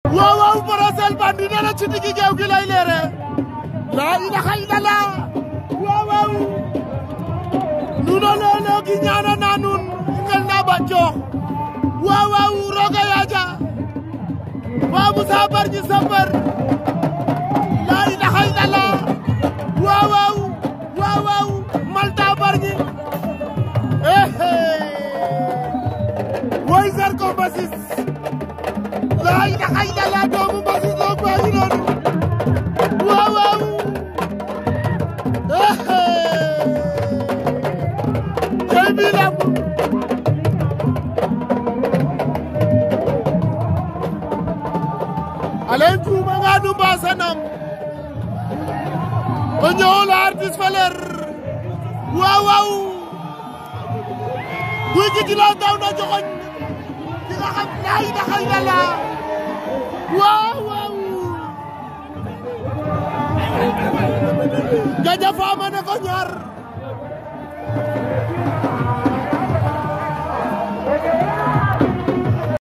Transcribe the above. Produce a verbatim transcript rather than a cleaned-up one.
waaw waaw Parcelles Bandi nee na ci diggi géew gi lay leere laa ilaha illallah waaw waaw nuno lolo gi ñaana na nun ngel na ba jox waaw waaw roga yaaja Babou Sa Bargny Sambar laa ilaha illallah waaw waaw waaw waaw Malta Bargny ehe way Zarko Mbasis laa ilaha illallah doomu Mbasis loo bàyyi noonu waaw waaw ehe tey bii lamb alen kuma nga nu mbasanam o ñool artiste faler waaw waaw guy gi di la daw na joxoñ di nga xam laa ilaha illallah waaw waaw gaja faama ne ko ñaar